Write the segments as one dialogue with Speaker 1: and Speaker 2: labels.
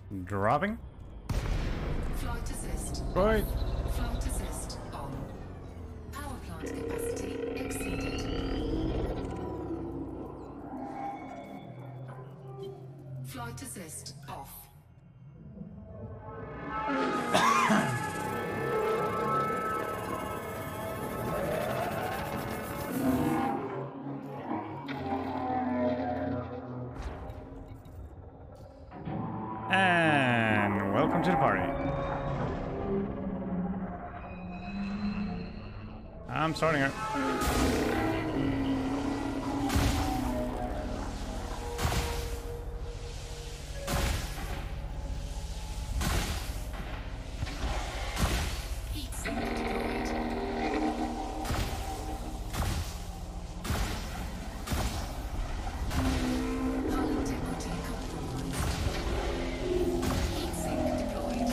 Speaker 1: Dropping.
Speaker 2: Flight assist.
Speaker 1: Right.
Speaker 2: Flight assist on. Power plant capacity exceeded. Flight assist off.
Speaker 1: And welcome to the party. I'm starting it.
Speaker 2: Heat sink deployed. Hull integrity compromised. Heat sink deployed.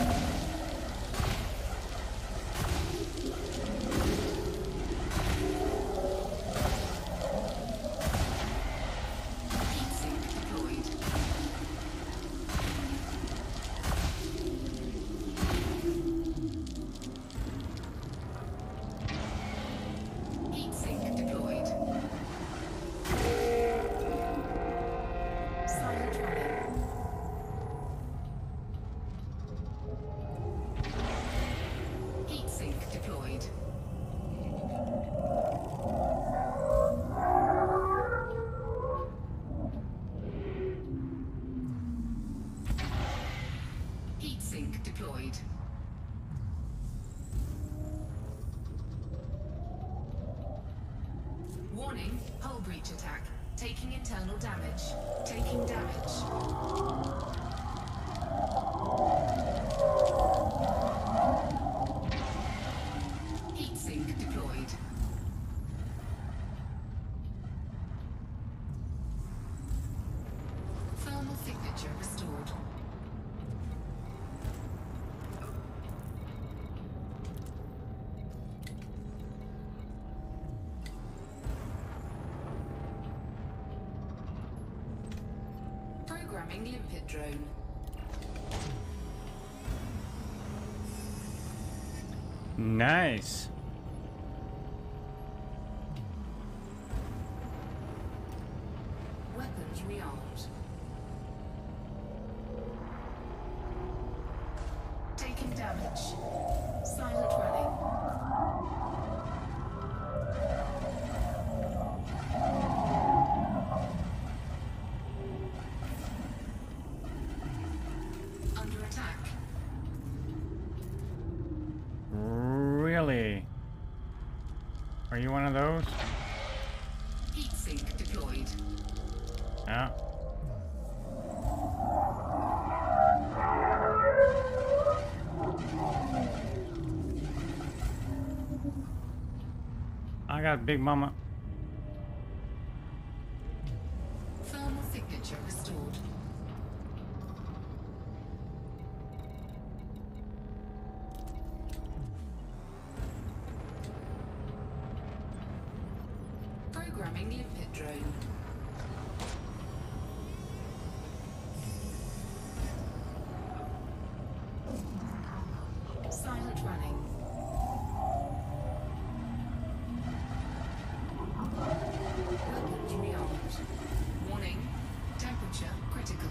Speaker 2: Heat sink deployed. Heat sink deployed. Silent running. Heat sink deployed. Heat sink deployed. Warning, hull breach attack. Taking internal damage. Taking damage. Heat sink deployed. Thermal signature restored. Programming limpet drone.
Speaker 1: Nice.
Speaker 2: Weapons rearmed. Taking damage. Silent running. Under attack.
Speaker 1: Really? Are you one of those?
Speaker 2: Heat sink deployed.
Speaker 1: Yeah. I got Big Mama.
Speaker 2: Thermal signature restored. Programming limpet drone. Silent running. Weapons rearmed. Warning. Temperature critical.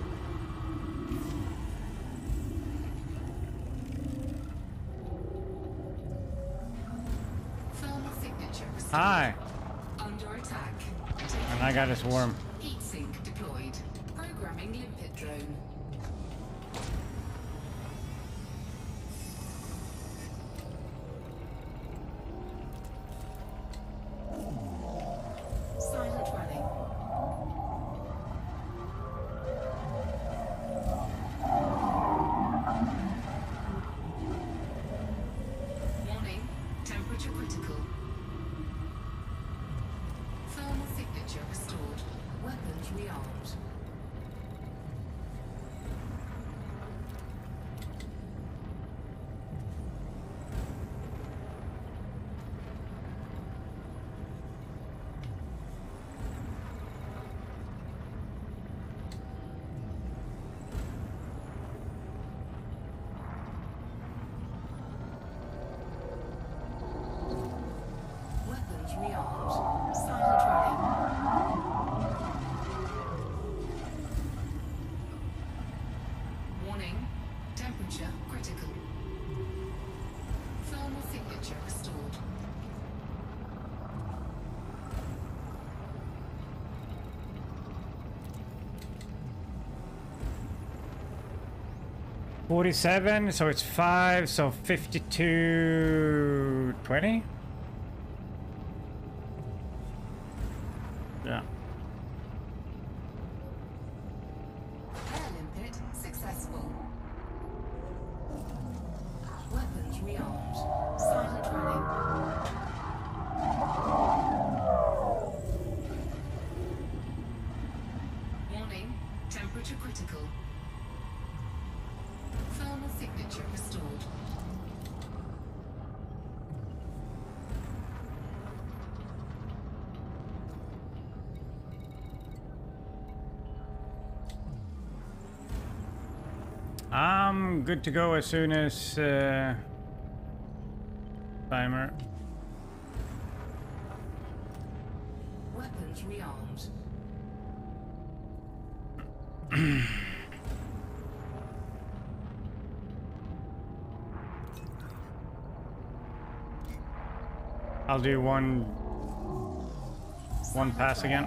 Speaker 2: Thermal signature restored.
Speaker 1: Hi.
Speaker 2: Under attack.
Speaker 1: And I got a swarm.
Speaker 2: Heat sink deployed. Programming limpet drone. Silent running. Warning. Temperature critical. Thermal signature restored. Weapons rearmed.
Speaker 1: 47, so it's 5, so 52.20? Yeah.
Speaker 2: Air limpet successful. Weapons rearmed. Silent running. Warning, temperature critical. Thermal signature restored.
Speaker 1: I'm good to go as soon as timer.
Speaker 2: Weapons rearmed.
Speaker 1: I'll do one pass again.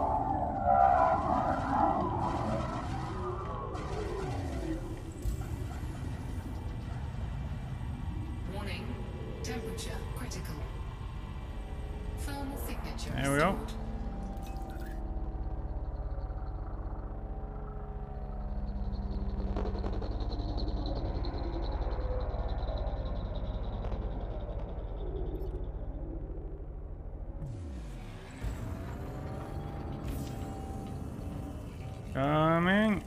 Speaker 2: Warning, temperature critical. Thermal signature
Speaker 1: There we go.
Speaker 2: restored.
Speaker 1: Coming.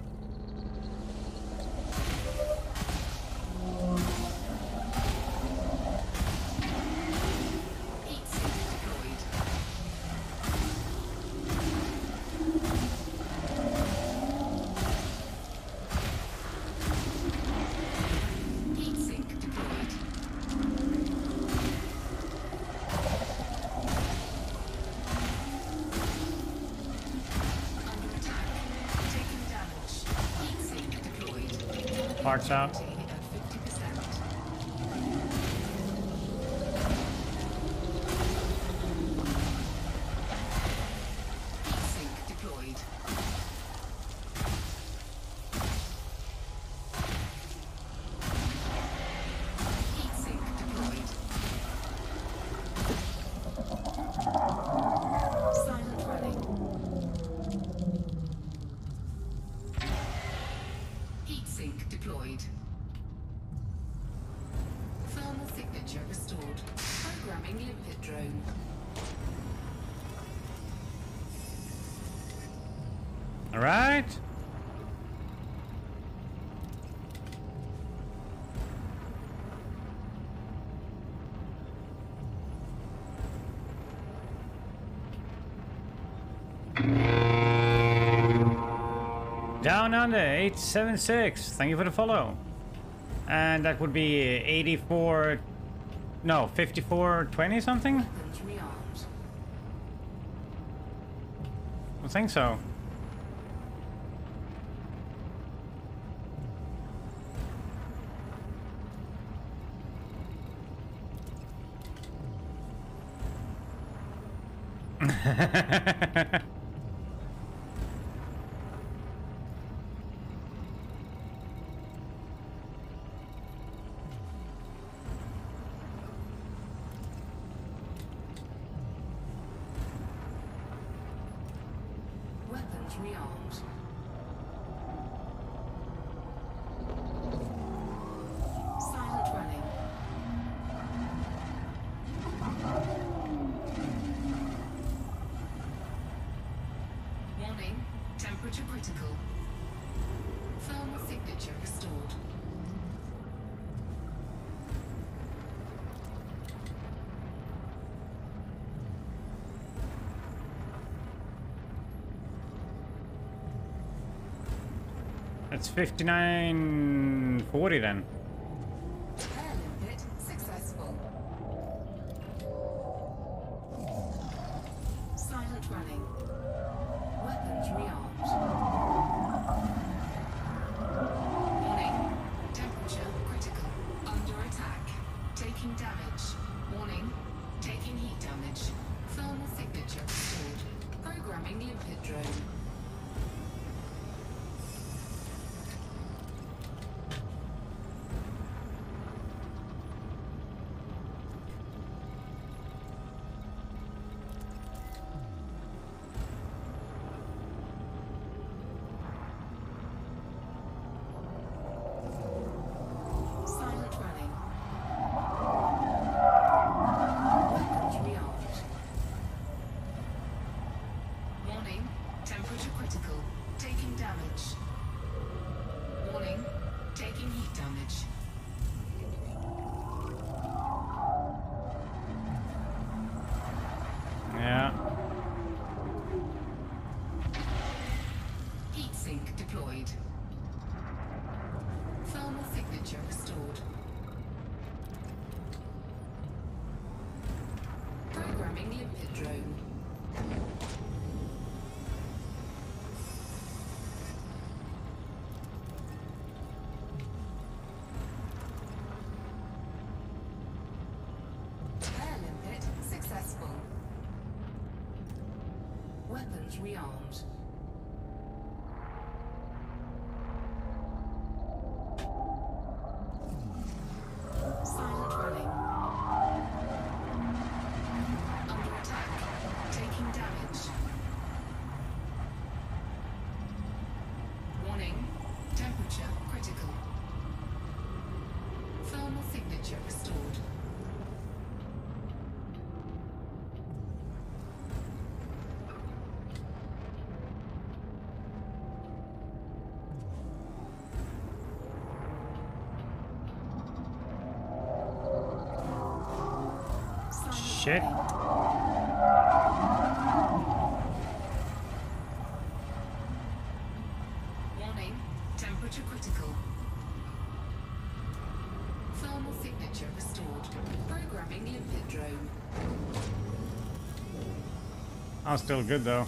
Speaker 2: Heat sink deployed. Heat sink deployed. Under attack. Taking damage. Heat sink deployed.
Speaker 1: Parts out.
Speaker 2: At 50%. Heat sink deployed. Heat sink deployed. Silent running. Heat sink deployed. Thermal signature restored. Programming limpet drone.
Speaker 1: All right. Down under 876. Thank you for the follow. And that would be 84. No, 54.20 something.
Speaker 2: Weapons rearmed.
Speaker 1: I think so.
Speaker 2: Weapons rearmed. Silent running. Warning, temperature critical. Thermal signature restored.
Speaker 1: It's 59.40 then.
Speaker 2: Air limpet successful. Silent running. Weapons rearmed. Warning. Temperature critical. Under attack. Taking damage. Warning. Taking heat damage. Thermal signature restored. Programming limpet drone. Programming limpet drone. Air limpet successful. Weapons rearmed. Silent running. Under attack. Taking damage. Warning. Temperature critical. Thermal signature restored.
Speaker 1: Shit.
Speaker 2: Warning. Temperature critical. Thermal signature restored. Programming limpet drone.
Speaker 1: I'm still good though.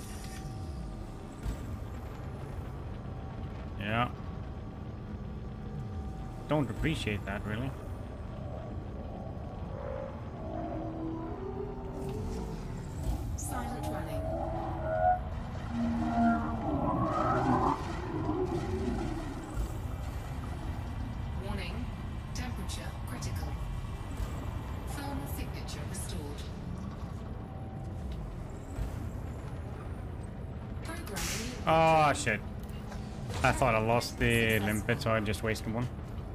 Speaker 1: Yeah. Don't appreciate that really.
Speaker 2: Silent running. Warning. Temperature critical. Thermal signature restored. Programming.
Speaker 1: Oh shit. I thought I lost the limpet, so I just wasted one.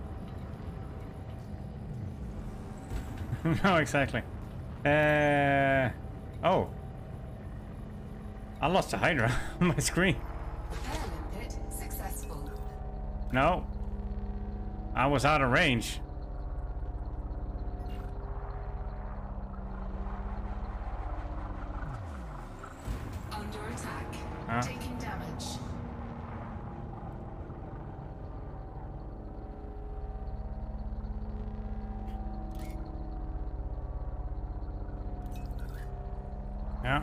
Speaker 1: No, exactly. Oh. I lost a Hydra on my screen.
Speaker 2: Air limpet successful.
Speaker 1: No. I was out of range.
Speaker 2: Under attack.
Speaker 1: Huh?
Speaker 2: Taking damage.
Speaker 1: Yeah.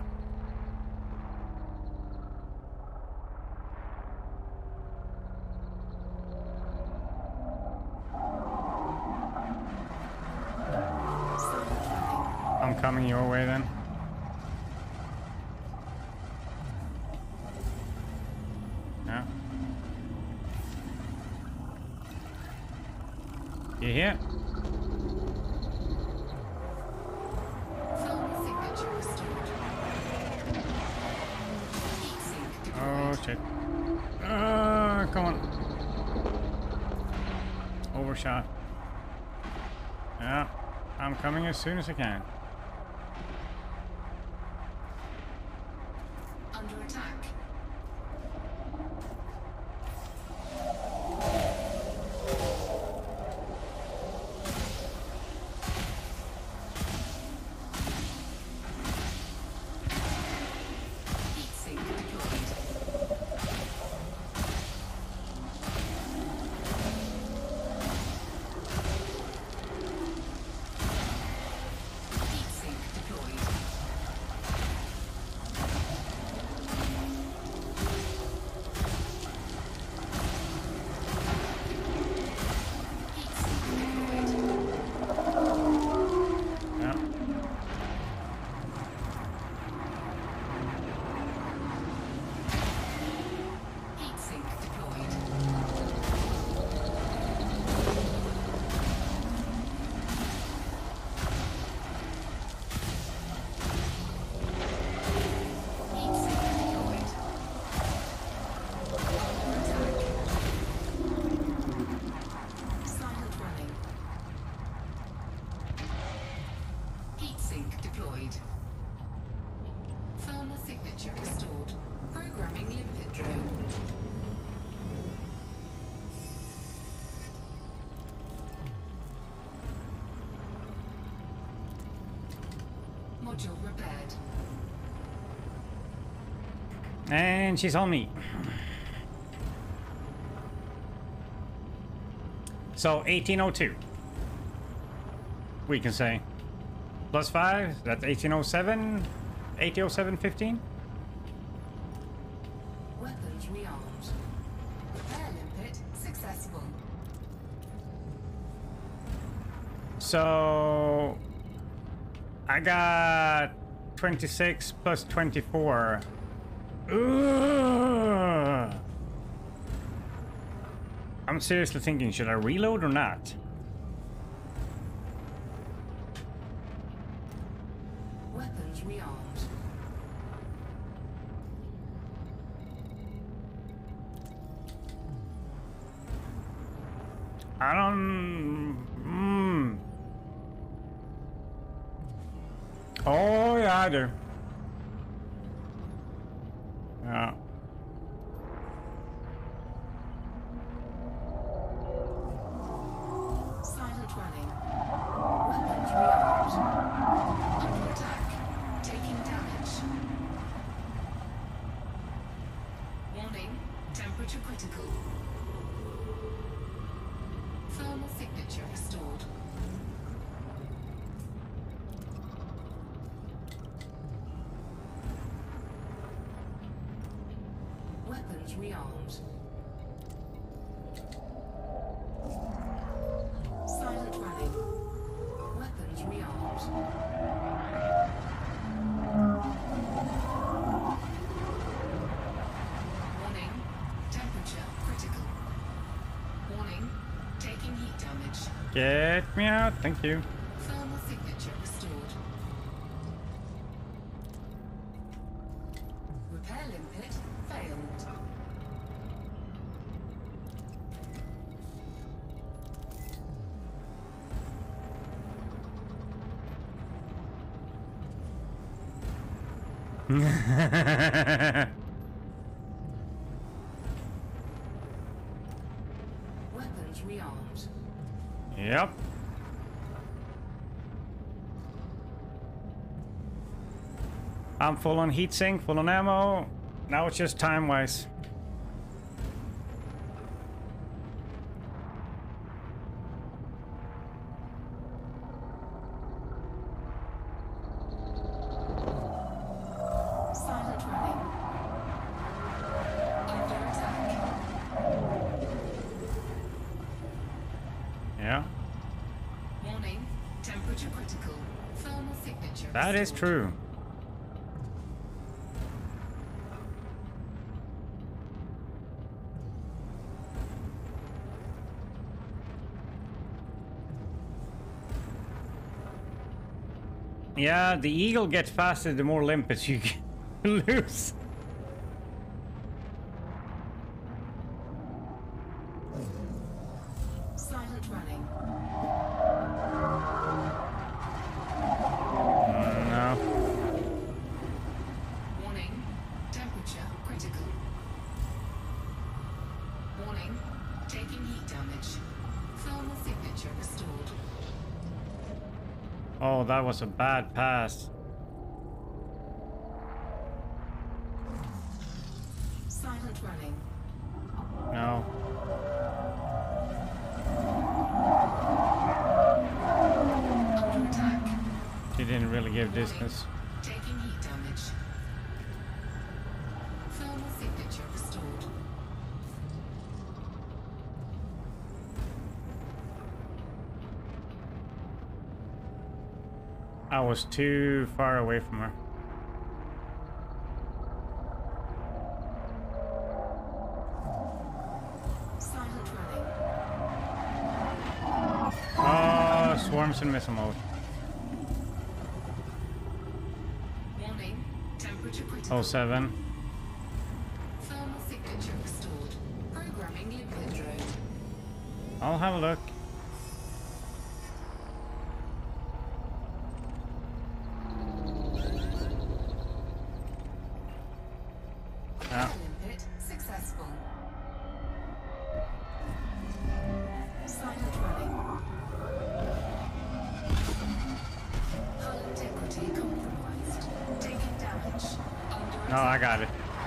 Speaker 1: I'm coming your way then. Yeah. You here?
Speaker 2: Thermal signature restored. Heat sink deployed.
Speaker 1: Oh shit. Come on. Overshot. Yeah. I'm coming as soon as I can.
Speaker 2: Under attack. Heat sink deployed. Heat sink deployed. Heat sink deployed.
Speaker 1: Yeah.
Speaker 2: Heat sink deployed. Heat sink deployed. Under attack. Silent running. Heat sink deployed. Thermal signature restored. Programming limpet drone. Module repaired.
Speaker 1: And she's on me. So 1802. We can say. Plus 5, that's 1807, 1807.15.
Speaker 2: Weapons rearmed. Repair limpet successful.
Speaker 1: So I got 26 plus 24. Ugh. I'm seriously thinking, should I reload or not?
Speaker 2: Weapons rearmed.
Speaker 1: I don't... Oh, yeah, I do. Yeah.
Speaker 2: Silent running. Weapons rearmed. Under attack. Taking damage. Warning. Temperature critical. Thermal signature restored. Weapons rearmed. Silent running. Weapons rearmed. Warning. Temperature critical. Warning. Taking heat damage.
Speaker 1: Get me out, thank you.
Speaker 2: Thermal signature restored. Repair limpet failed. Weapons rearmed.
Speaker 1: Yep. I'm full on heatsink, full on ammo. Now it's just time-wise.
Speaker 2: Silent running. Under attack.
Speaker 1: Yeah,
Speaker 2: Warning. Temperature critical. Thermal signature
Speaker 1: that is
Speaker 2: restored.
Speaker 1: true. Yeah, the eagle gets faster the more limpets you lose.
Speaker 2: Silent running.
Speaker 1: No.
Speaker 2: Warning. Temperature critical. Warning. Taking heat damage. Thermal signature restored.
Speaker 1: Oh, that was a bad pass.
Speaker 2: Silent running.
Speaker 1: No.
Speaker 2: Under attack.
Speaker 1: She didn't really give distance.
Speaker 2: Taking heat damage. Thermal signature restored.
Speaker 1: I was too far away from her.
Speaker 2: Silent running.
Speaker 1: Oh, swarms in missile mode.
Speaker 2: Warning. Temperature critical.
Speaker 1: 07.
Speaker 2: Thermal signature restored. Programming limpet drone.
Speaker 1: I'll have a look. Yeah.
Speaker 2: Limpet successful. Silent running. Hull integrity compromised. Taking damage. Under
Speaker 1: No, I got it.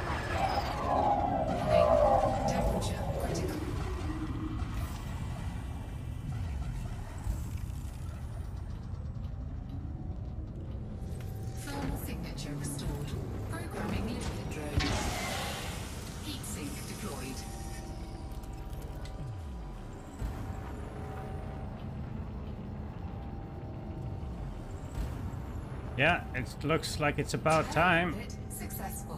Speaker 2: warning. Temperature critical. Temperature restored. Programming limpet drone. Heatsink deployed.
Speaker 1: Yeah, it looks like it's about time.
Speaker 2: Limpet successful.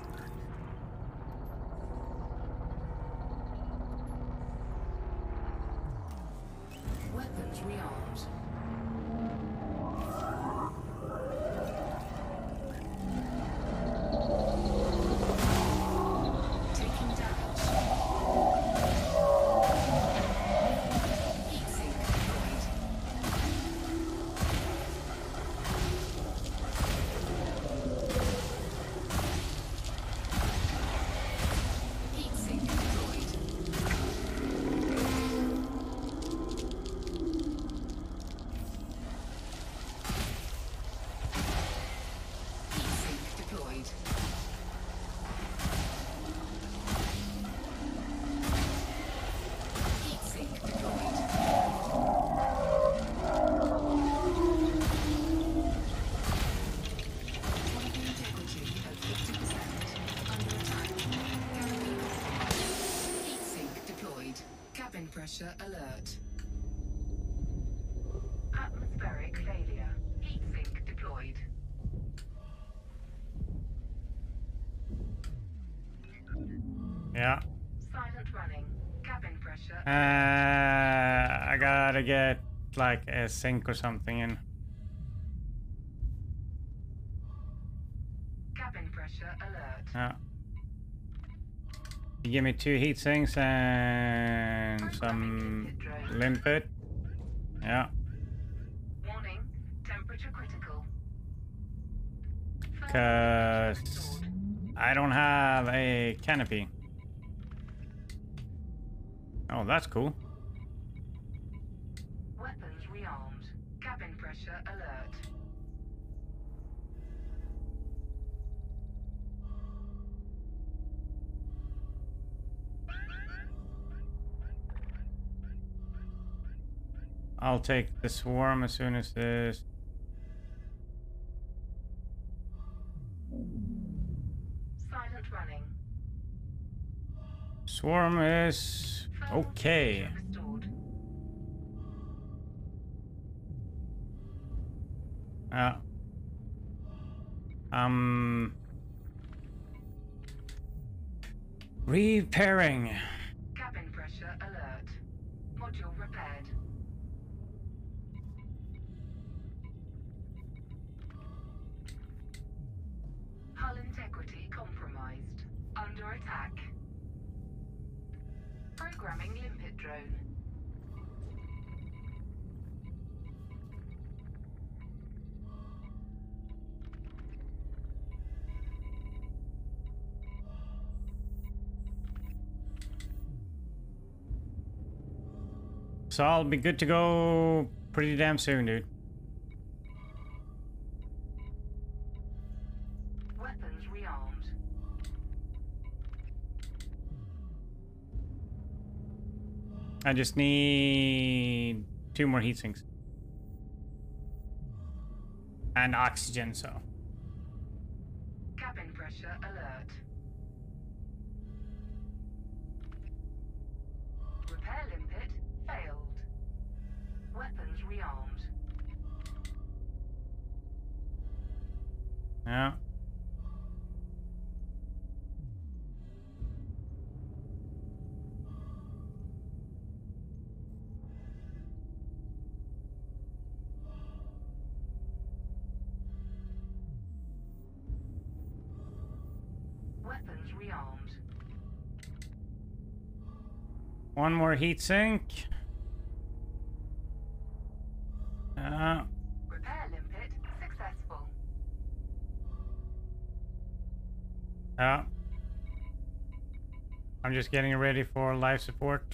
Speaker 2: Weapons rearmed. Taking damage. Heatsink deployed. Heatsink deployed. Heatsink deployed. Heatsink deployed. Cabin integrity at 50%. Under attack. Canopy compromised. Heatsink deployed. Cabin pressure alert. Atmospheric failure. Heatsink deployed.
Speaker 1: Yeah.
Speaker 2: Silent running. Cabin pressure.
Speaker 1: I gotta get like a sink or something in.
Speaker 2: Cabin pressure alert.
Speaker 1: Yeah. You give me 2 heat sinks and some limpet. Yeah.
Speaker 2: Warning. Temperature critical.
Speaker 1: Cause I don't have a canopy. Oh, that's cool.
Speaker 2: Weapons rearmed. Cabin pressure alert.
Speaker 1: I'll take the swarm as soon as this.
Speaker 2: Silent running.
Speaker 1: Swarm is okay.
Speaker 2: Restored.
Speaker 1: Repairing.
Speaker 2: Cabin pressure alert. Module repaired. Hull integrity compromised. Under attack. Programming limpet drone.
Speaker 1: So I'll be good to go pretty damn soon, dude.
Speaker 2: Weapons rearmed.
Speaker 1: I just need 2 more heat sinks. And oxygen, so.
Speaker 2: Cabin pressure alert. Repair limpet failed. Weapons rearmed.
Speaker 1: Yeah.
Speaker 2: Weapons rearmed.
Speaker 1: 1 more heat sink.
Speaker 2: Repair limpet successful.
Speaker 1: Yeah. I'm just getting ready for life support.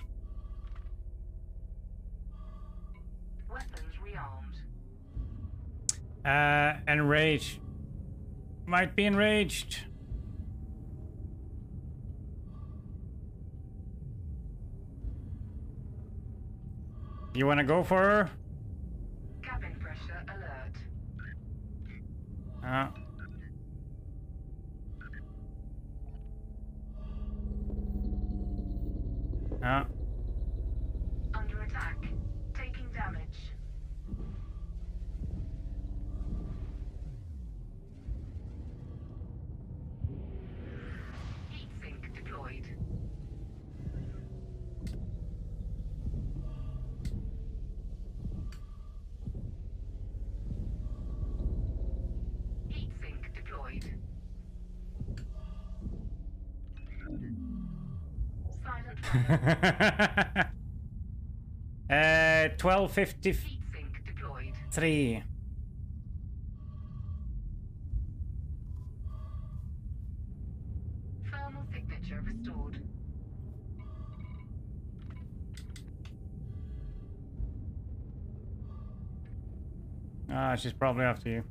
Speaker 2: Weapons rearmed.
Speaker 1: Enraged. Might be enraged. You wanna go for her?
Speaker 2: Cabin pressure alert.
Speaker 1: Yeah.
Speaker 2: Under attack. Taking damage. Heat sink deployed. Heat sink deployed. Silent running.
Speaker 1: 1253.
Speaker 2: Heat sink deployed. Thermal signature restored.
Speaker 1: Ah, she's probably after you.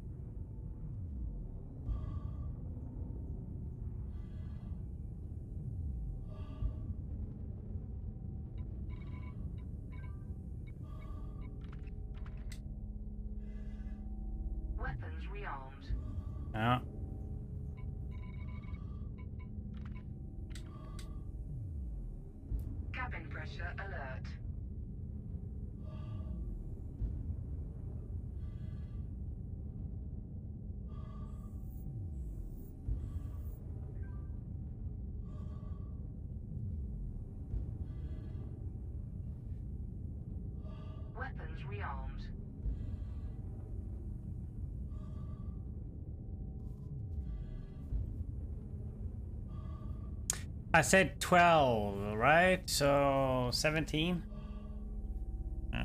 Speaker 2: Weapons rearmed.
Speaker 1: Yeah.
Speaker 2: Cabin pressure alert. Weapons rearmed.
Speaker 1: I said 12, right? So 17? Yeah.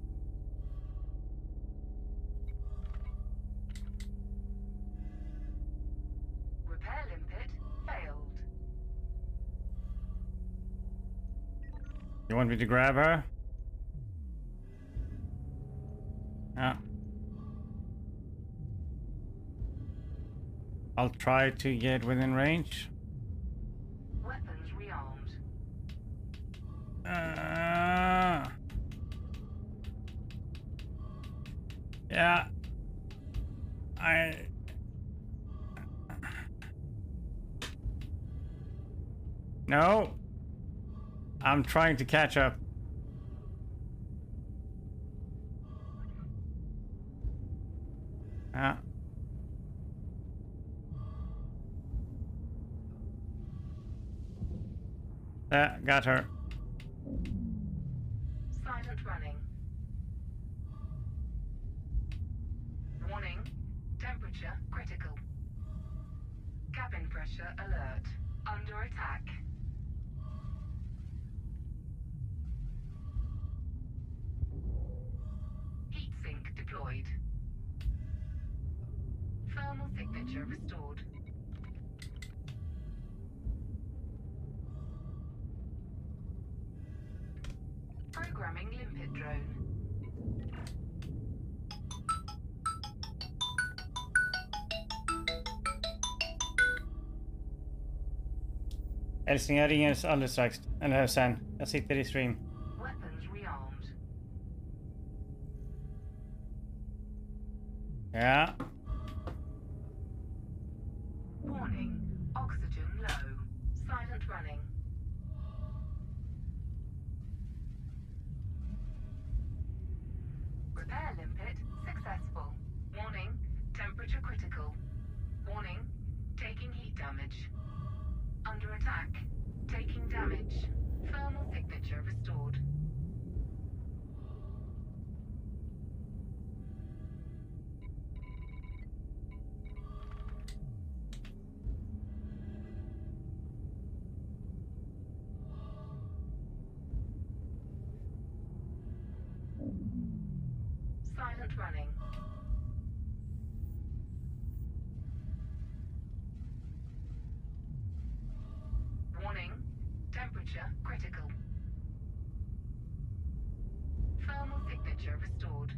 Speaker 2: Repair limpet failed.
Speaker 1: You want me to grab her? Yeah. I'll try to get within range.
Speaker 2: Weapons rearmed.
Speaker 1: Yeah. No. I'm trying to catch up. Yeah. Yeah, got her.
Speaker 2: Silent running. Warning. Temperature critical. Cabin pressure alert. Under attack. Heat sink deployed. Thermal signature restored. Programming limpet drone.
Speaker 1: Älskling, jag ringer alldeles strax. Eller sen. Jag sitter i stream.
Speaker 2: Weapons rearmed.
Speaker 1: Ja.
Speaker 2: Warning. Oxygen low. Silent running. Repair limpet successful. Warning. Temperature critical. Warning. Taking heat damage. Under attack. Taking damage. Thermal signature restored. Silent running. Warning. Temperature critical. Thermal signature restored.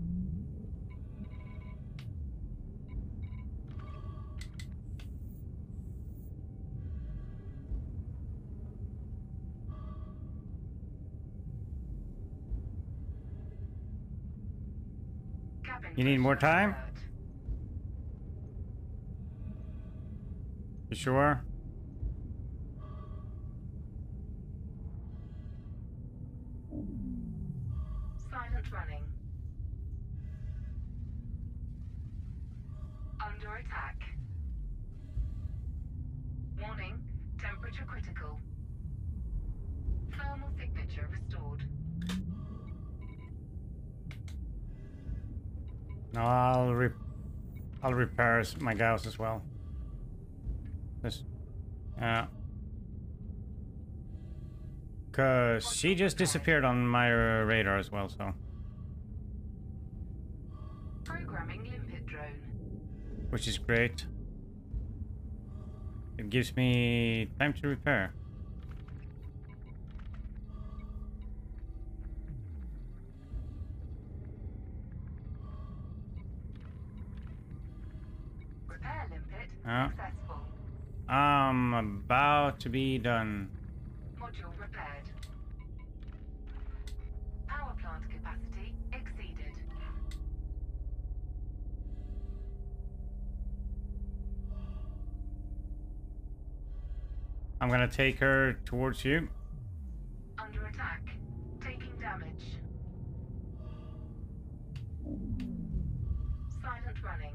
Speaker 2: Cabin
Speaker 1: You need more
Speaker 2: pressure
Speaker 1: time?
Speaker 2: alert.
Speaker 1: You sure?
Speaker 2: Under attack. Warning, temperature critical. Thermal signature restored.
Speaker 1: No, I'll repair my Gauss as well. This, cause she just disappeared on my radar as well, so.
Speaker 2: Programming limpet drone.
Speaker 1: Which is great. It gives me time to repair.
Speaker 2: Repair limpet successful.
Speaker 1: I'm about to be done.
Speaker 2: Module repaired. Power plant capacity exceeded.
Speaker 1: I'm gonna take her towards you.
Speaker 2: Under attack. Taking damage. Silent running.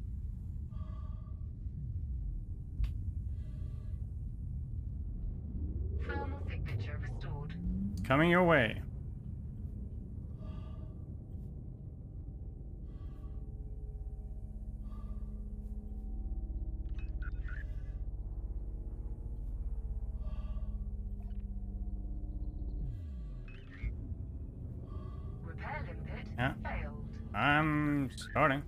Speaker 2: Thermal signature restored.
Speaker 1: Coming your way.
Speaker 2: Repair limpet
Speaker 1: Yeah.
Speaker 2: failed.
Speaker 1: I'm starting.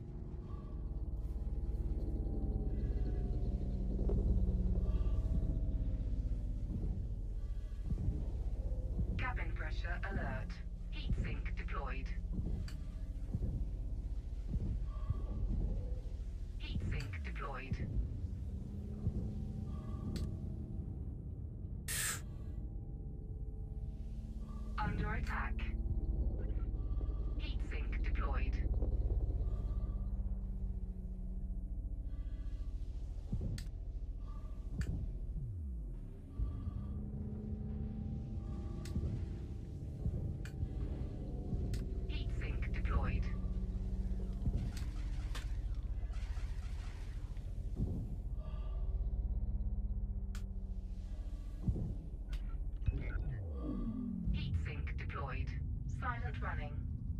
Speaker 2: Cabin pressure alert. Heatsink deployed. Heatsink deployed. Under attack. Heatsink deployed. Heatsink deployed. Heatsink deployed. Silent running.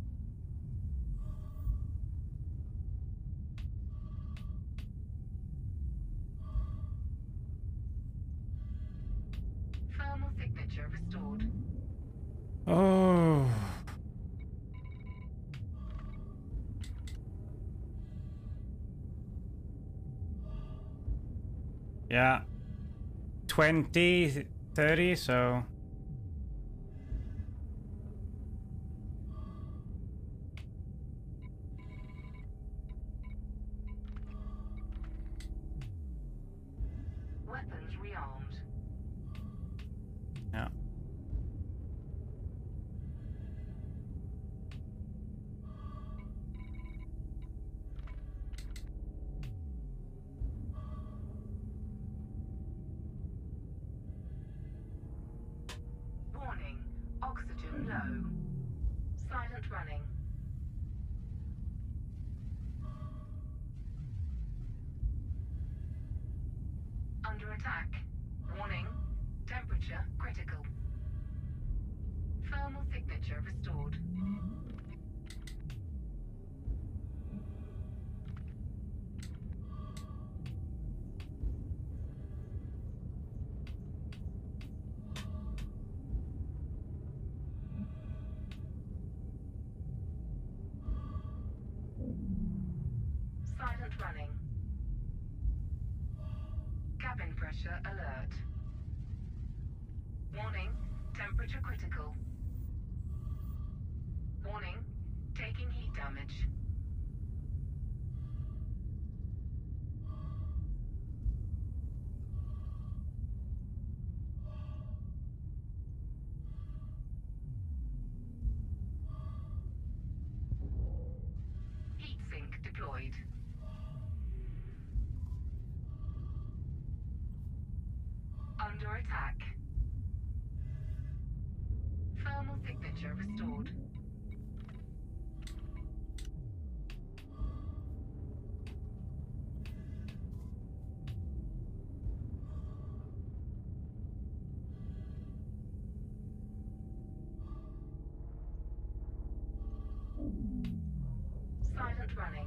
Speaker 2: Thermal signature restored.
Speaker 1: Oh. Yeah. 20, 30, so.
Speaker 2: Weapons rearmed.
Speaker 1: Yeah.
Speaker 2: Warning, oxygen low. Silent running. Under attack. Warning, temperature critical. Thermal signature restored. Silent running. Cabin pressure alert. Warning, temperature critical. Warning, taking heat damage. Heatsink deployed. Under attack. Thermal signature restored. Silent running.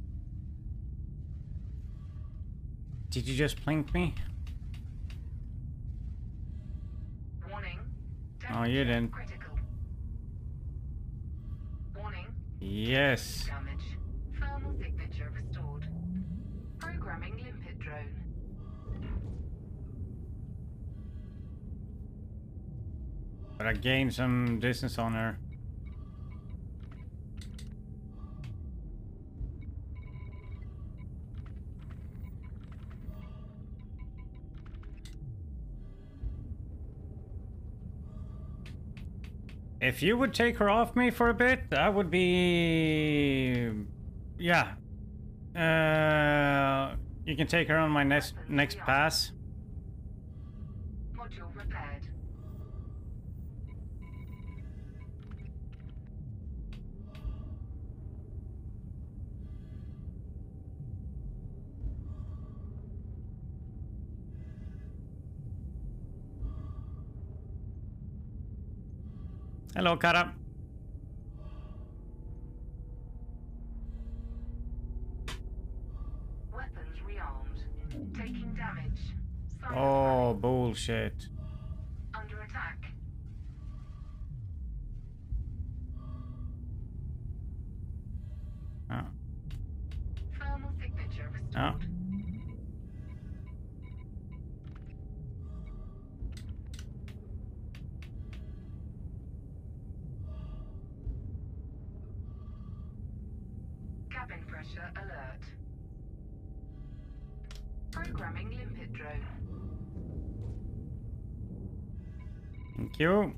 Speaker 1: Did you just blink me?
Speaker 2: Warning.
Speaker 1: Oh, you didn't.
Speaker 2: Critical. Warning.
Speaker 1: Yes.
Speaker 2: Damage. Thermal signature restored. Programming limpet drone.
Speaker 1: But I gained some distance on her. If you would take her off me for a bit, that would be... Yeah. You can take her on my next pass.
Speaker 2: Module repaired.
Speaker 1: Hello, Kara.
Speaker 2: Weapons rearmed. Taking damage. Silent
Speaker 1: Oh,
Speaker 2: running.
Speaker 1: bullshit.
Speaker 2: Under attack.
Speaker 1: Oh.
Speaker 2: Thermal signature restored.
Speaker 1: Oh.
Speaker 2: Cabin pressure alert. Programming limpet drone.
Speaker 1: Thank you.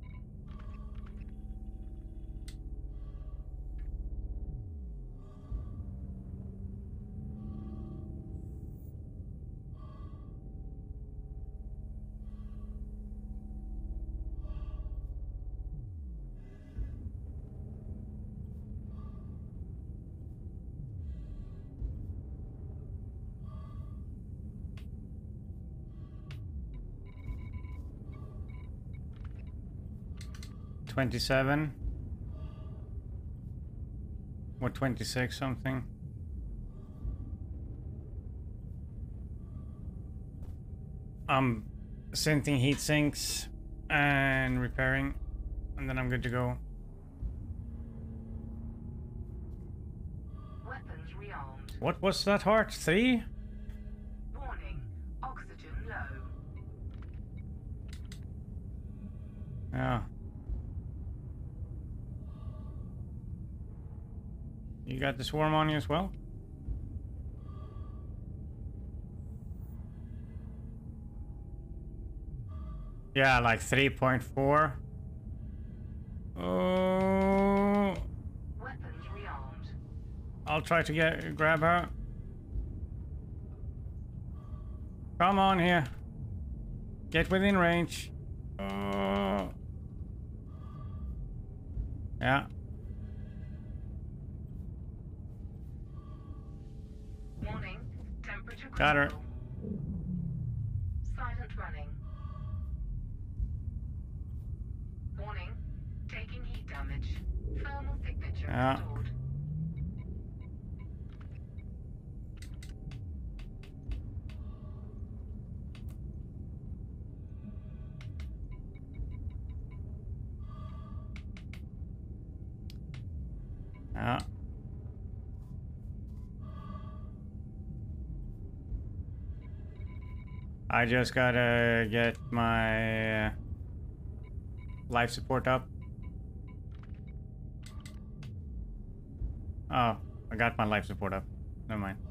Speaker 1: $27 or 26 something. I'm synthing heat sinks and repairing, and then I'm good to go.
Speaker 2: Weapons rearmed.
Speaker 1: What was that heart? 3?
Speaker 2: Warning. Oxygen low.
Speaker 1: Yeah. You got the swarm on you as well? Yeah, like 3.4. Oh,
Speaker 2: Weapons rearmed.
Speaker 1: I'll try to grab her. Come on here. Get within range. Oh. Yeah.
Speaker 2: Warning. Temperature
Speaker 1: Got her.
Speaker 2: critical. Silent running. Warning. Taking heat damage. Thermal signature
Speaker 1: Yeah.
Speaker 2: restored.
Speaker 1: Yeah. I just gotta get my life support up. Oh, I got my life support up. Never mind.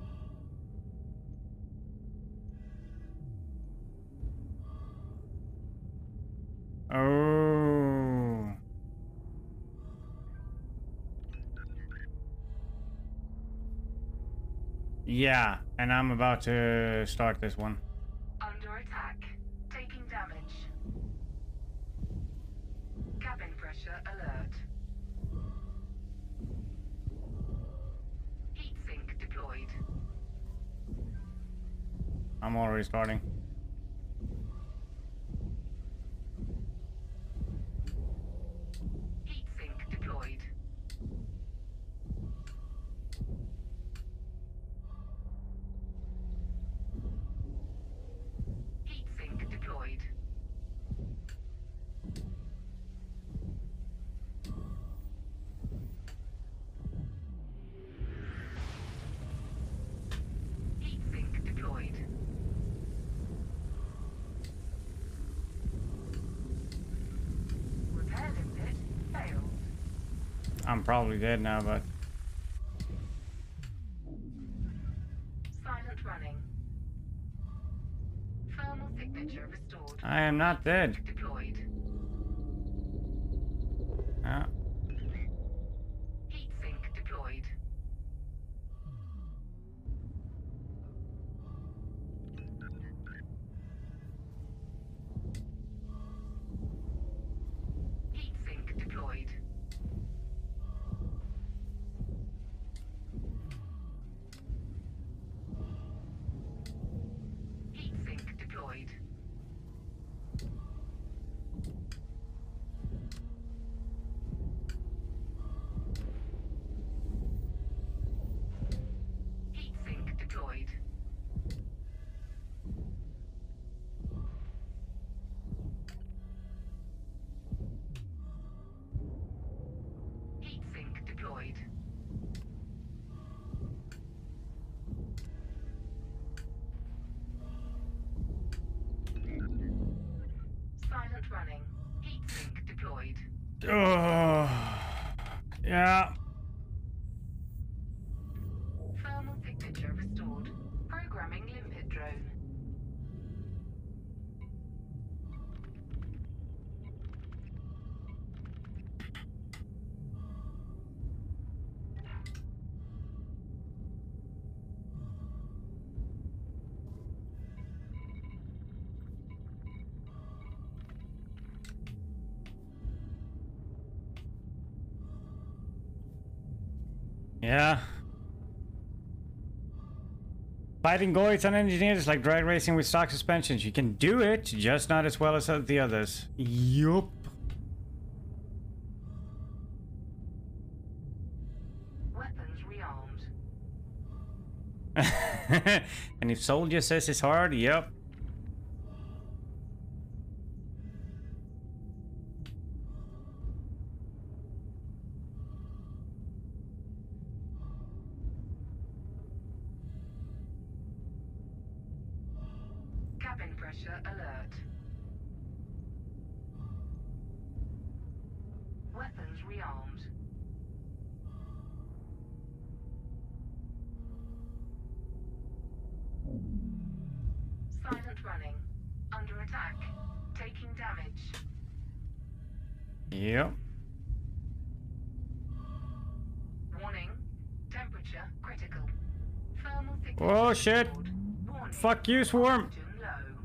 Speaker 1: Oh. Yeah, and I'm about to start this one.
Speaker 2: Under attack. Taking damage. Cabin pressure alert. Heat sink deployed.
Speaker 1: I'm already starting.
Speaker 2: Heat sink deployed.
Speaker 1: I'm probably dead now, but
Speaker 2: Silent running. Thermal signature restored.
Speaker 1: I am not dead.
Speaker 2: Deployed.
Speaker 1: Ah.
Speaker 2: Heat sink deployed. Heat sink deployed. Heat sink deployed. Heat sink deployed. Heat sink deployed. Silent running. Heat sink deployed.
Speaker 1: Oh. Yeah.
Speaker 2: Thermal signature restored. Programming limpet drone.
Speaker 1: Yeah. Fighting Goits unengineered is like drag racing with stock suspensions. You can do it, just not as well as the others. Yup.
Speaker 2: Weapons rearmed.
Speaker 1: And if soldier says it's hard, yep.
Speaker 2: Cabin pressure alert. Weapons rearmed. Silent running. Under attack. Taking damage.
Speaker 1: Yep.
Speaker 2: Warning. Temperature critical. Thermal signature
Speaker 1: Oh shit.
Speaker 2: restored. Warning.
Speaker 1: Fuck you, Swarm.
Speaker 2: Oxygen low.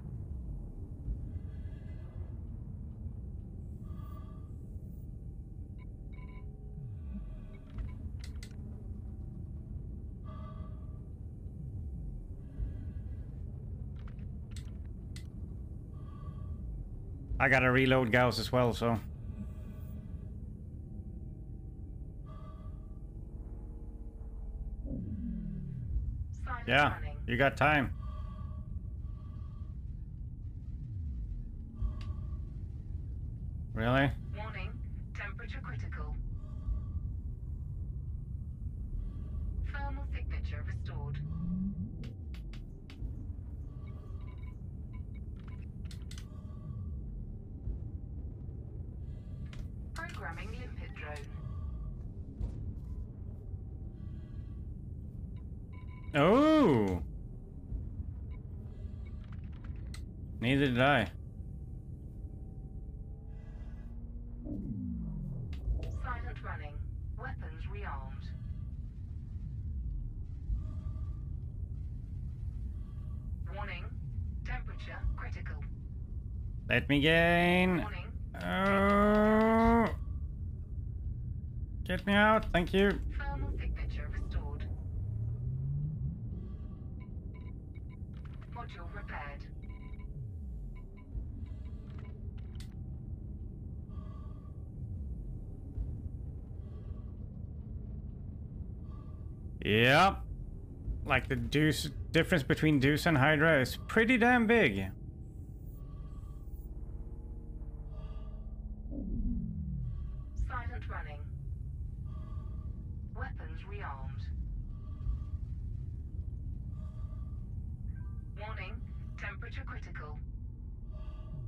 Speaker 1: I gotta reload Gauss as well, so.
Speaker 2: Silent
Speaker 1: Yeah,
Speaker 2: running.
Speaker 1: you got time. Really?
Speaker 2: Warning. Temperature critical. Thermal signature restored. Programming limpet drone.
Speaker 1: Oh! Neither did I.
Speaker 2: Silent running. Weapons rearmed. Warning. Temperature critical.
Speaker 1: Let me gain.
Speaker 2: Warning.
Speaker 1: Oh! Get me out, thank you.
Speaker 2: Thermal signature restored. Module repaired.
Speaker 1: Yep. Like the difference between Deuce and Hydra is pretty damn big.
Speaker 2: Silent running. Weapons rearmed. Warning. Temperature critical.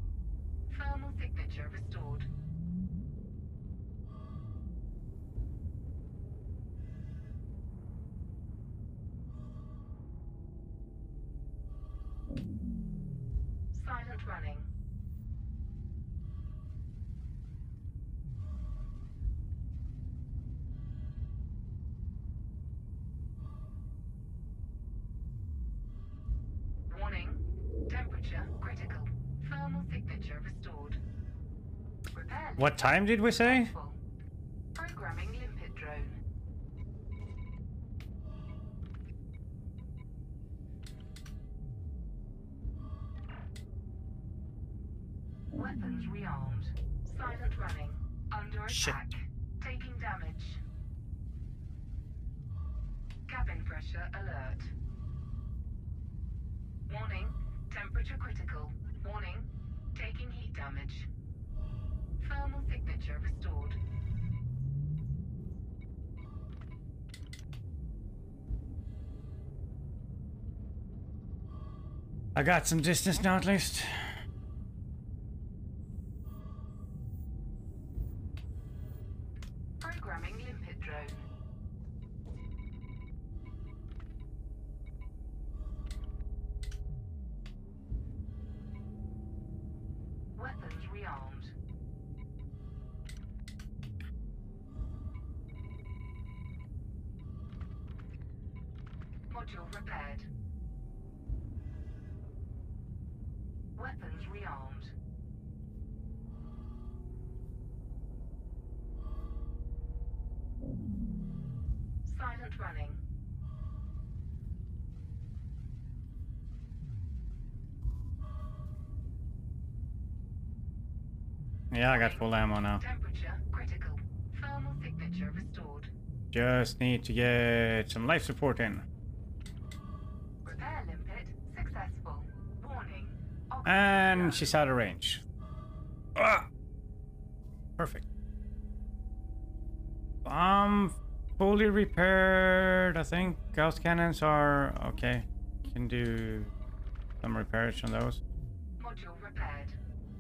Speaker 2: Thermal signature restored. running. Warning. Temperature critical. Thermal signature restored. Repair
Speaker 1: What time did we say?
Speaker 2: successful. Programming limpet drone. Weapons rearmed. Silent running. Under
Speaker 1: Shit.
Speaker 2: attack. Taking damage. Cabin pressure alert. Warning. Temperature critical. Warning. Taking heat damage. Thermal signature restored.
Speaker 1: I got some distance now at least.
Speaker 2: Programming limpet drone. Weapons rearmed. Module repaired. Weapons rearmed. Silent running.
Speaker 1: Yeah, I got full ammo now.
Speaker 2: Temperature critical. Thermal signature restored.
Speaker 1: Just need to get some life support in.
Speaker 2: Repair limpet successful. Warning.
Speaker 1: And she's out of range. Ah! Perfect. Fully repaired, I think. Gauss cannons are okay. Can do some repairs on those.
Speaker 2: Module repaired.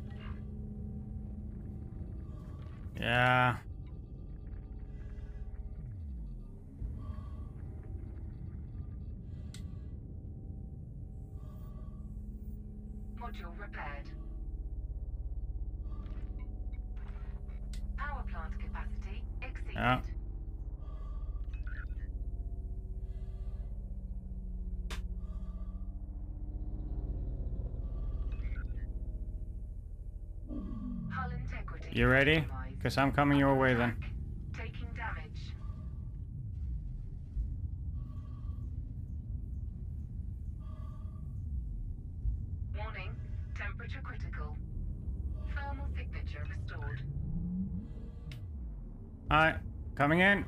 Speaker 1: Yeah.
Speaker 2: Module repaired. Power plant capacity exceeded.
Speaker 1: Yeah.
Speaker 2: Hull integrity.
Speaker 1: You ready?
Speaker 2: compromised.
Speaker 1: Because I'm coming your way then.
Speaker 2: Taking damage. Warning. Temperature critical. Thermal signature restored.
Speaker 1: Alright, coming in.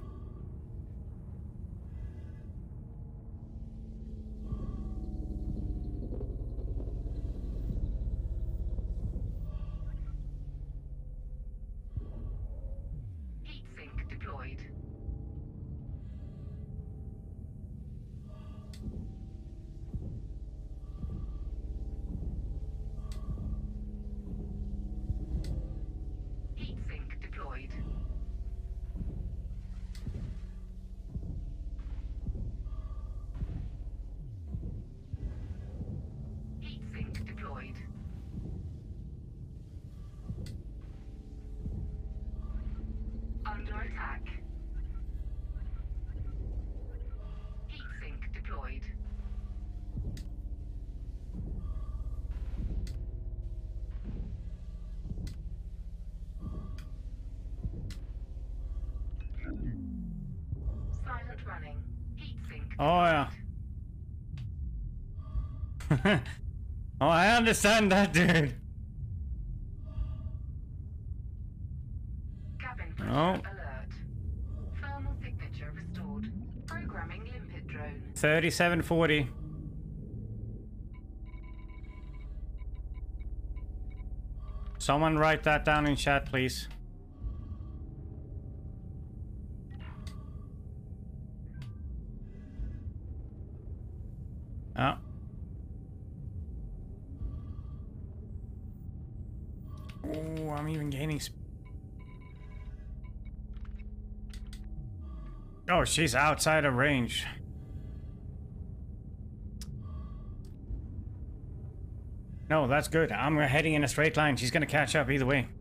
Speaker 2: Heat sink deployed. Heat sink deployed. Heat sink deployed. Under attack. Heat sink deployed. Silent running. Heat sink.
Speaker 1: Oh yeah. Oh, I understand that, dude.
Speaker 2: Cabin pressure
Speaker 1: Oh.
Speaker 2: alert. Thermal signature restored. Programming limpet drone.
Speaker 1: 3740. Someone write that down in chat, please. Oh. Oh, I'm even gaining Oh, she's outside of range. No, that's good. I'm heading in a straight line. She's gonna catch up either way.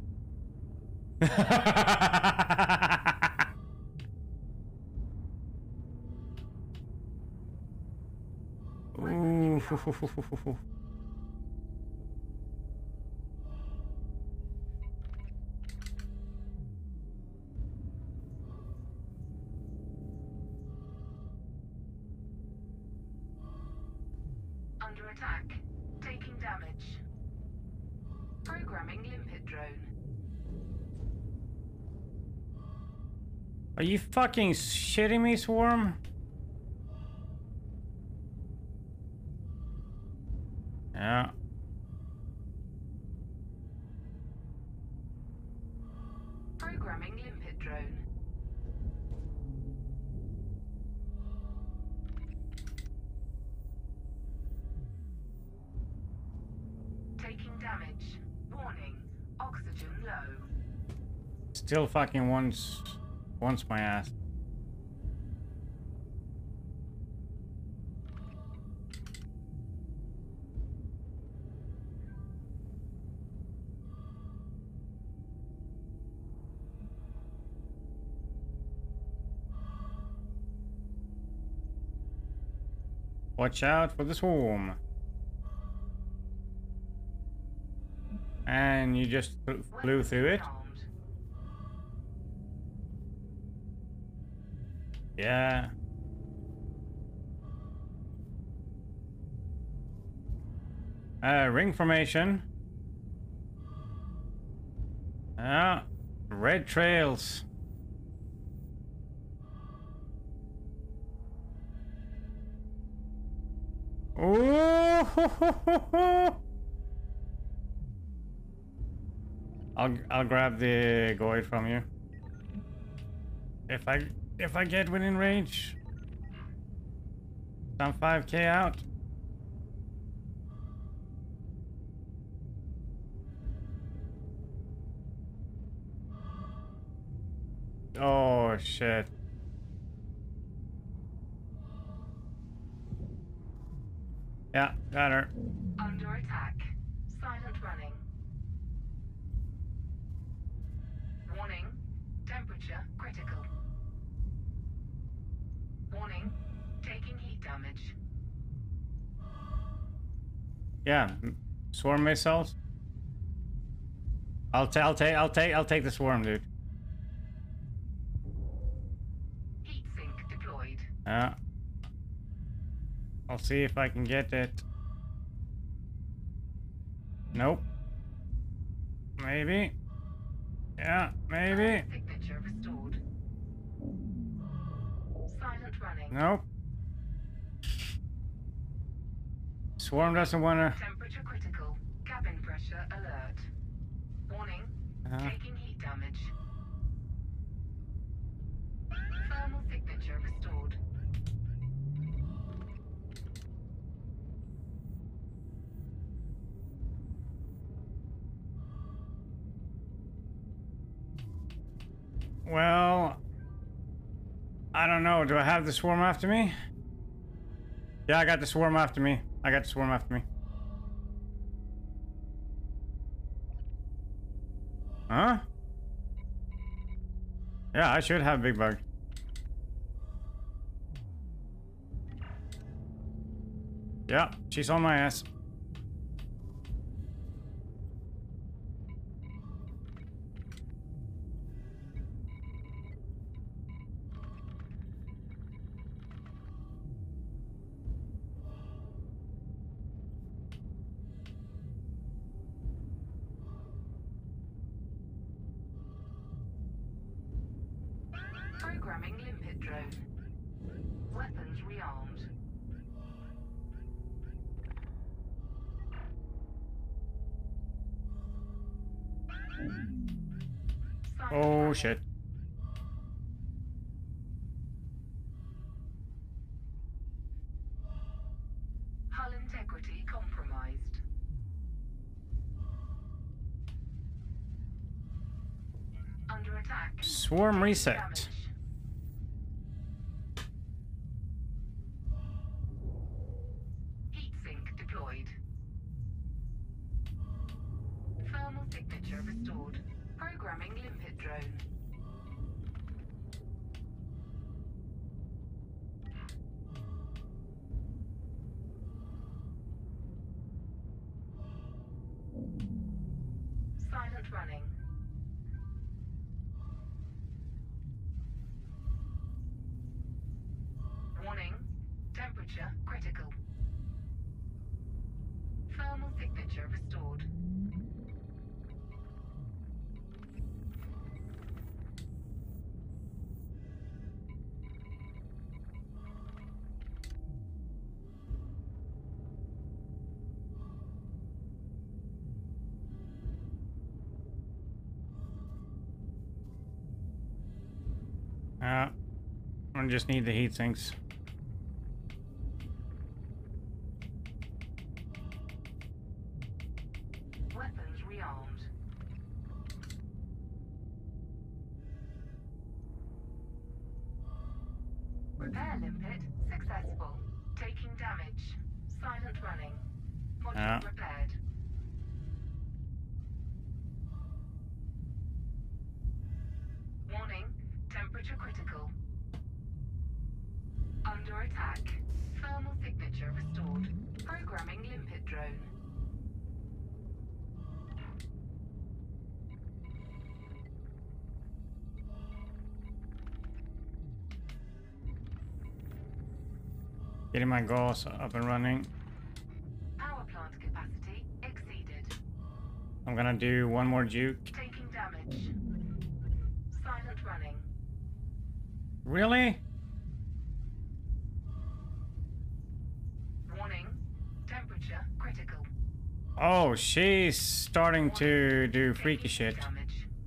Speaker 1: Ooh.
Speaker 2: Under attack. Taking damage. Programming limpet drone.
Speaker 1: Are you fucking shitting me, Swarm? Yeah.
Speaker 2: Programming limpet drone. Taking damage. Warning. Oxygen low.
Speaker 1: Still fucking wants my ass. Watch out for the swarm. And you just flew through it. Yeah. Ring formation. Red trails. Ooh. I'll grab the Goid from you. If I get within range. I'm 5k out. Oh shit. Yeah, got her.
Speaker 2: Under attack. Silent running. Warning. Temperature critical. Warning. Taking heat damage.
Speaker 1: Yeah, swarm missiles. I'll take the swarm, dude.
Speaker 2: Heat sink deployed.
Speaker 1: Yeah. I'll see if I can get it. Nope. Maybe. Yeah, maybe.
Speaker 2: Signature restored. Silent running.
Speaker 1: Nope. Swarm doesn't want to.
Speaker 2: Temperature critical. Cabin pressure alert. Warning. Taking heat damage. Thermal signature restored.
Speaker 1: Well, I don't know. Do I have the swarm after me? Yeah, I got the swarm after me. I got the swarm after me. Huh? Yeah, I should have big bug. Yeah, she's on my ass.
Speaker 2: Programming limpet drone. Weapons rearmed.
Speaker 1: Oh shit.
Speaker 2: Hull integrity compromised. Under attack.
Speaker 1: Swarm reset.
Speaker 2: Damage. Heat sink deployed. signature restored. Programming limpet drone. Silent running. Warning. Temperature critical. Thermal signature restored.
Speaker 1: I just need the heat sinks.
Speaker 2: Weapons rearmed. Repair limpet successful. Taking damage. Silent running. Module repaired. Warning. Temperature critical. Under attack. Thermal signature restored. Programming limpet drone.
Speaker 1: Getting my gauss up and running.
Speaker 2: Power plant capacity exceeded.
Speaker 1: I'm gonna do one more juke.
Speaker 2: Taking damage. Silent running.
Speaker 1: Really?
Speaker 2: Warning. Temperature critical.
Speaker 1: Oh, she's starting to do freaky shit.
Speaker 2: Damage.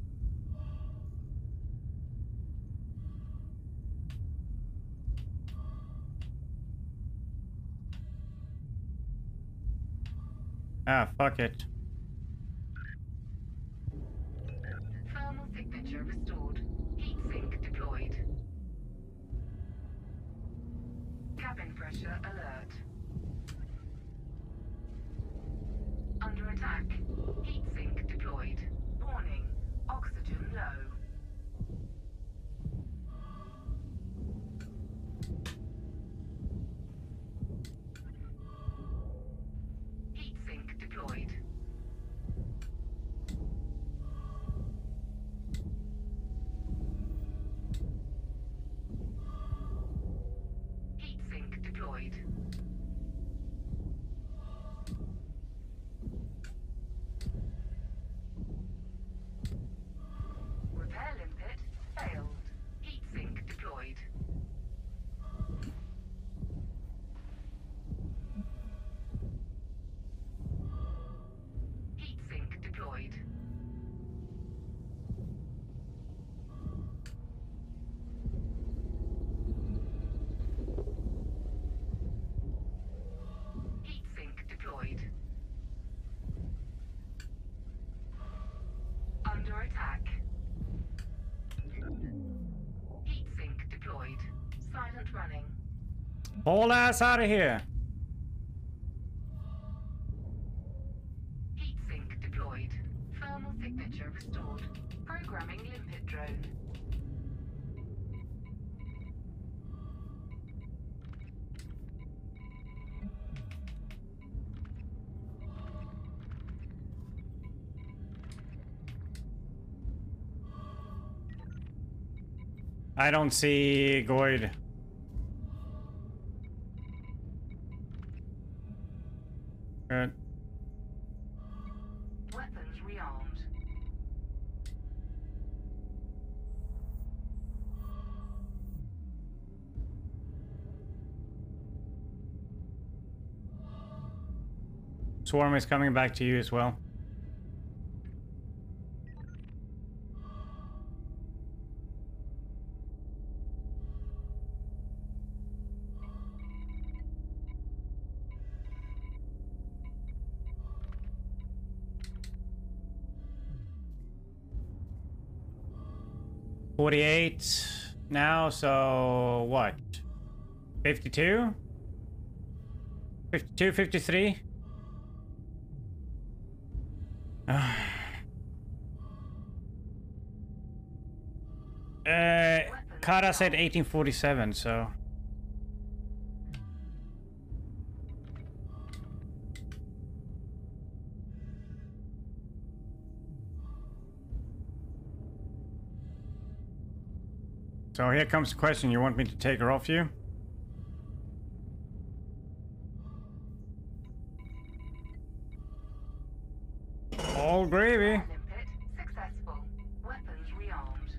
Speaker 1: Ah, fuck it.
Speaker 2: Thermal signature restored. Heat sink deployed. Cabin pressure alert. Under attack. Heat sink deployed. Warning. Oxygen low. Heat sink deployed. Heat sink deployed. Repair limpet failed. Heat sink deployed. Heat sink deployed. Heat sink deployed. Under attack. Heat sink deployed. Silent running.
Speaker 1: Whole ass out of here.
Speaker 2: Heat sink deployed. Thermal signature restored. Programming limpet drone.
Speaker 1: I don't see Goid. Good.
Speaker 2: Weapons rearmed.
Speaker 1: Swarm is coming back to you as well. $48 now, so what? 52? 52, 53? Okada said 1847, so... So here comes the question. You want me to take her off you? All gravy.
Speaker 2: Successful. Weapons rearmed.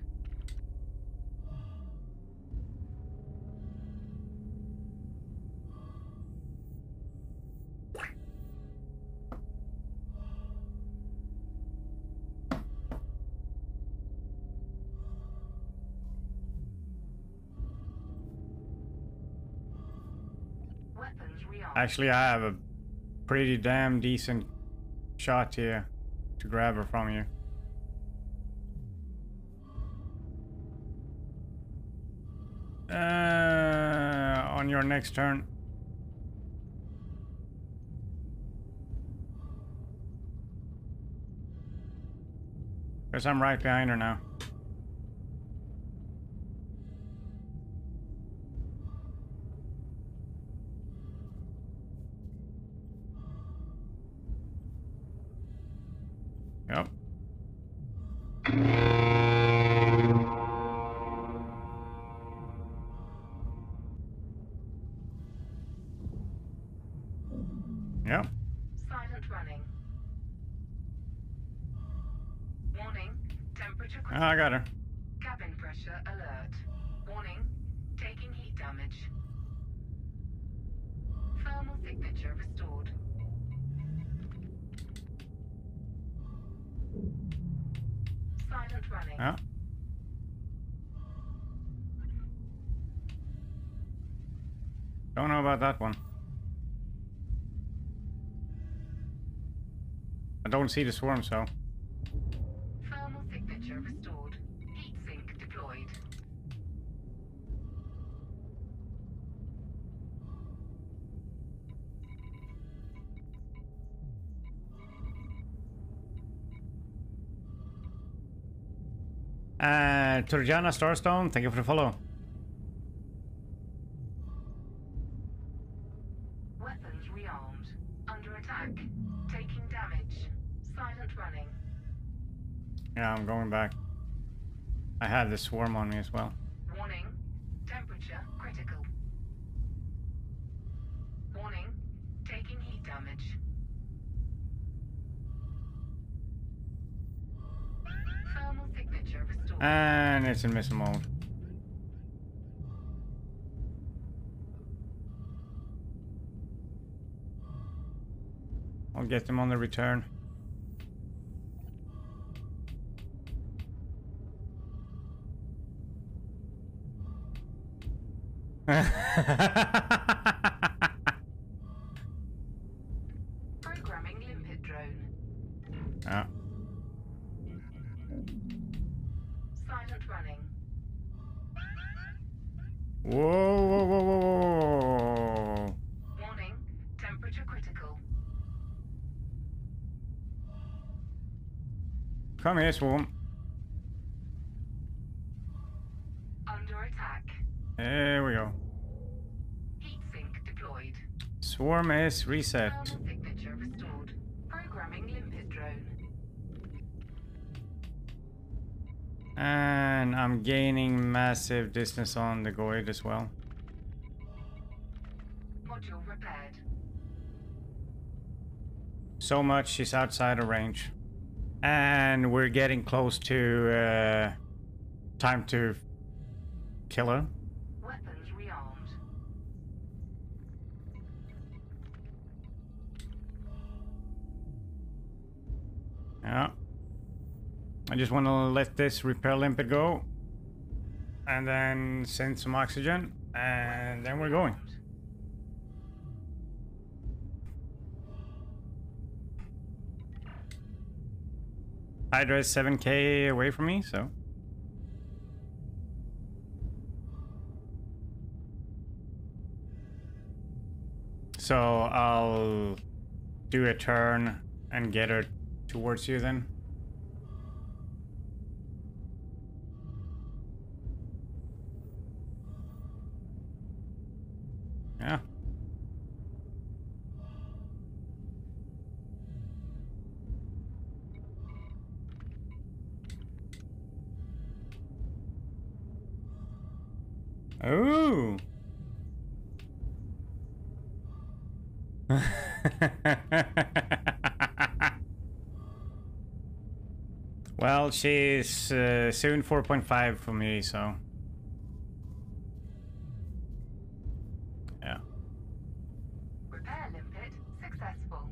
Speaker 2: Weapons rearmed.
Speaker 1: Actually, I have a pretty damn decent shot here to grab her from you. On your next turn. Because I'm right behind her now. Yep. Yep.
Speaker 2: Silent running. Warning. Temperature critical.
Speaker 1: I got her.
Speaker 2: Cabin pressure alert. Warning. Taking heat damage. Thermal signature restored. Silent running.
Speaker 1: Yeah. Don't know about that one. I don't see the swarm, so.
Speaker 2: Thermal signature restored. Heat sink deployed.
Speaker 1: Turjana Starstone, thank you for the follow.
Speaker 2: Weapons rearmed. Under attack. Taking damage. Silent running.
Speaker 1: Yeah, I'm going back. I had the swarm on me as well.
Speaker 2: Warning. Temperature critical. Warning. Taking heat damage. Thermal signature restored.
Speaker 1: And it's in missile mode. I'll get them on the return.
Speaker 2: Programming limpet drone.
Speaker 1: Yeah.
Speaker 2: Silent running.
Speaker 1: Whoa, whoa, whoa, whoa, whoa.
Speaker 2: Warning. Temperature critical.
Speaker 1: Come here, swarm.
Speaker 2: Under attack.
Speaker 1: There we go.
Speaker 2: Heat sink deployed.
Speaker 1: Swarm is reset.
Speaker 2: Thermal signature restored. Programming limpet drone.
Speaker 1: And I'm gaining massive distance on the Goid as well.
Speaker 2: Module repaired.
Speaker 1: So much she's outside of range. And we're getting close to time to kill her.
Speaker 2: Weapons rearmed.
Speaker 1: Yeah. I just want to let this repair limpet go. And then send some oxygen. And then we're going. Hydra is 7k away from me, so. So I'll do a turn and get her towards you then. Ooh. Well, she's soon 4.5 for me, so yeah.
Speaker 2: Repair limpet successful.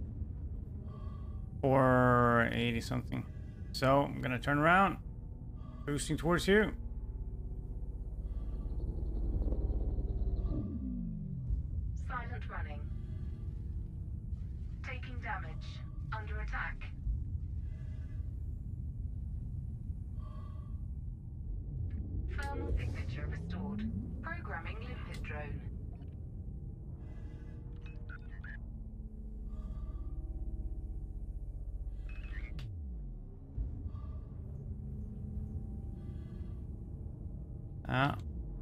Speaker 1: 480 something. So I'm gonna turn around, boosting towards you.
Speaker 2: Silent running. Taking damage. Under attack. Thermal signature restored. Programming limpet drone.
Speaker 1: Ah.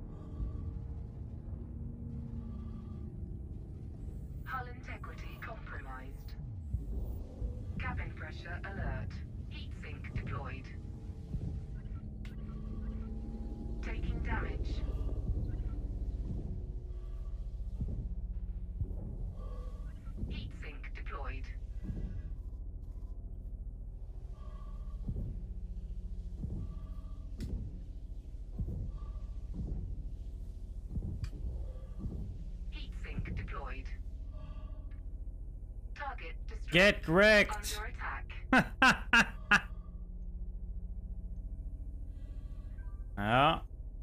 Speaker 2: Hull integrity compromised. Cabin pressure alert. Heat sink deployed. Taking damage. Heat sink deployed. Heat sink deployed. Target destroyed.
Speaker 1: Get wrecked.
Speaker 2: Under attack.
Speaker 1: Ja.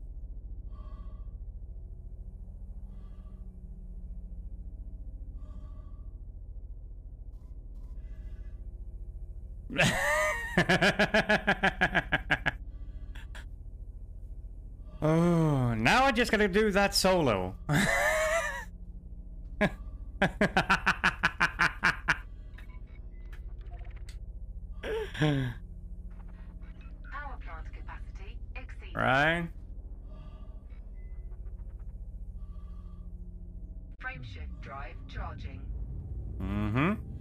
Speaker 1: Oh, now I just gotta do that solo.
Speaker 2: Power plant capacity exceeded.
Speaker 1: Right?
Speaker 2: Frameshift drive charging.
Speaker 1: Mm-hmm.